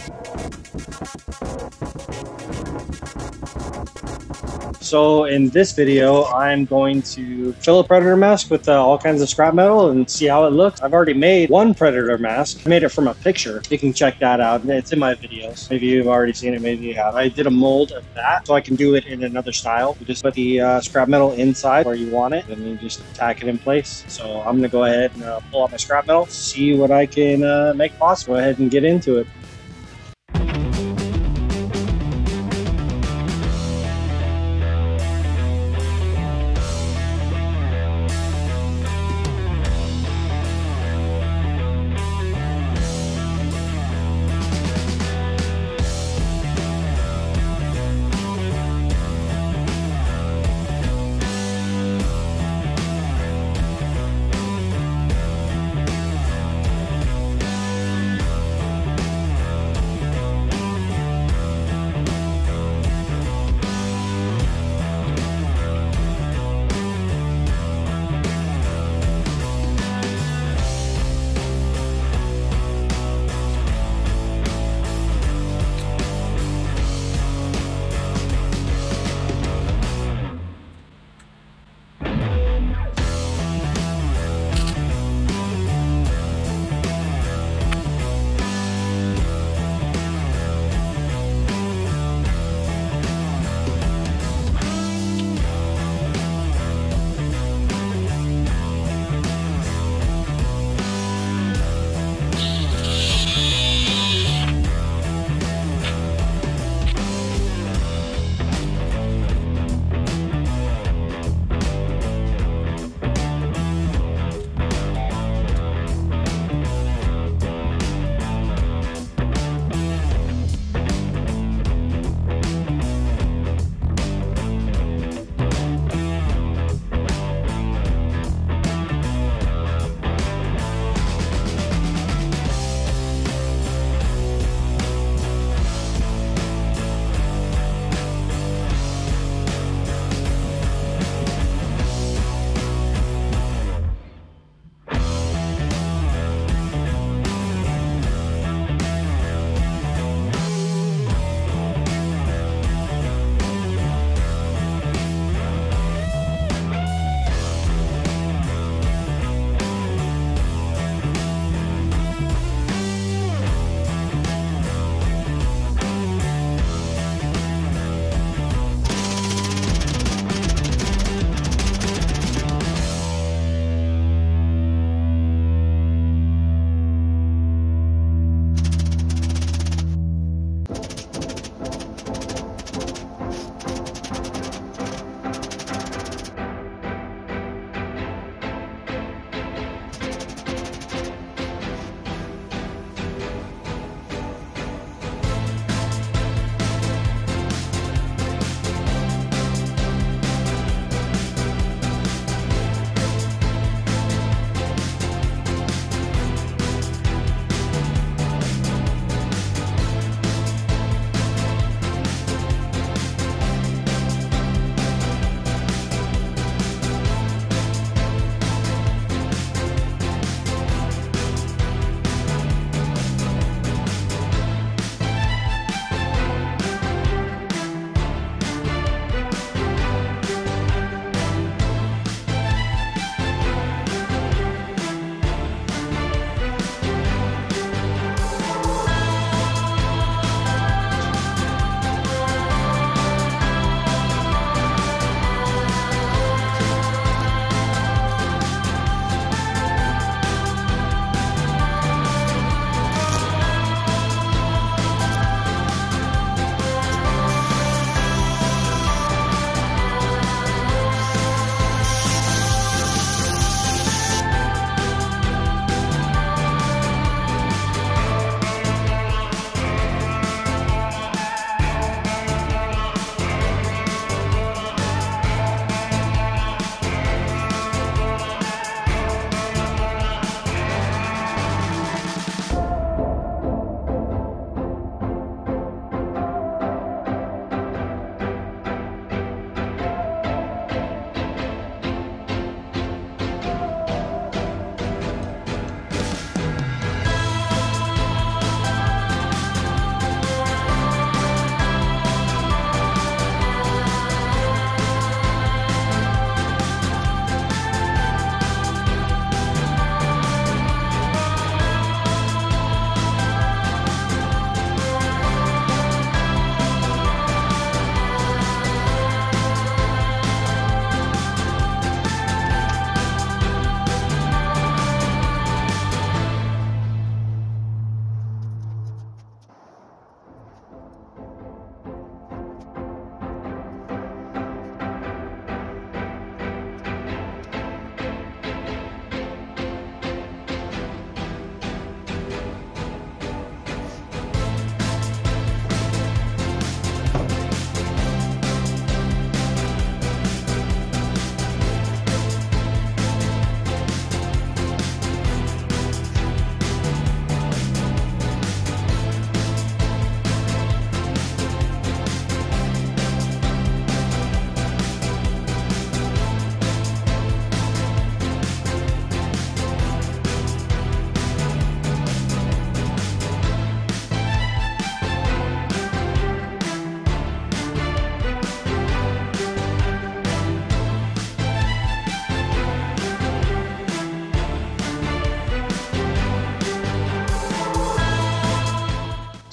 So in this video, I'm going to fill a predator mask with all kinds of scrap metal and see how it looks. I've already made one predator mask. I made it from a picture. You can check that out. It's in my videos. Maybe you've already seen it, maybe you have. I did a mold of that so I can do it in another style. You just put the scrap metal inside where you want it, and you just tack it in place. So I'm gonna go ahead and pull out my scrap metal, see what I can make possible. Go ahead and get into it.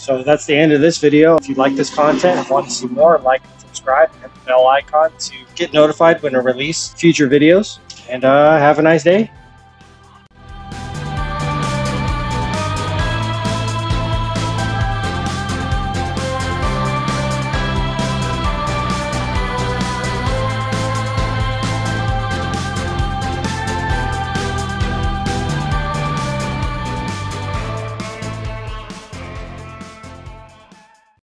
So that's the end of this video. If you like this content and want to see more, like and subscribe and hit the bell icon to get notified when I release future videos. And have a nice day.